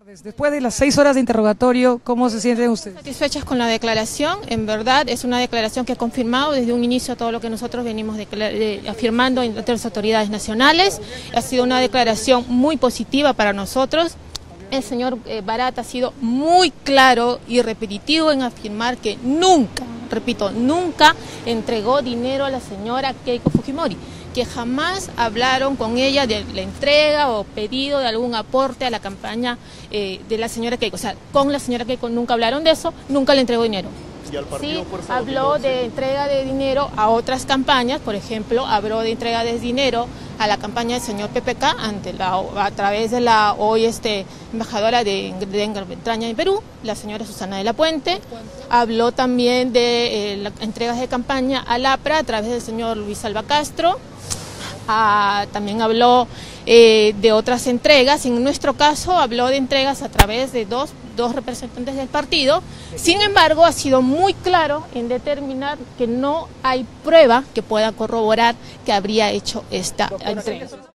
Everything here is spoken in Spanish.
Después de las 6 horas de interrogatorio, ¿cómo se sienten ustedes? Satisfechas con la declaración. En verdad es una declaración que ha confirmado desde un inicio todo lo que nosotros venimos afirmando ante las autoridades nacionales. Ha sido una declaración muy positiva para nosotros. El señor Barat ha sido muy claro y repetitivo en afirmar que nunca, repito, nunca entregó dinero a la señora Keiko Fujimori, que jamás hablaron con ella de la entrega o pedido de algún aporte a la campaña de la señora Keiko. O sea, con la señora Keiko nunca hablaron de eso, nunca le entregó dinero. ¿Y al partido Sí, habló de entrega de dinero a otras campañas, por ejemplo, habló de entrega de dinero a la campaña del señor PPK a través de la hoy embajadora de Gran Bretaña en Perú, la señora Susana de la Puente. Habló también de las entregas de campaña al APRA a través del señor Luis Alba Castro. También habló de otras entregas. En nuestro caso habló de entregas a través de dos representantes del partido. Sin embargo, ha sido muy claro en determinar que no hay prueba que pueda corroborar que habría hecho esta entrega.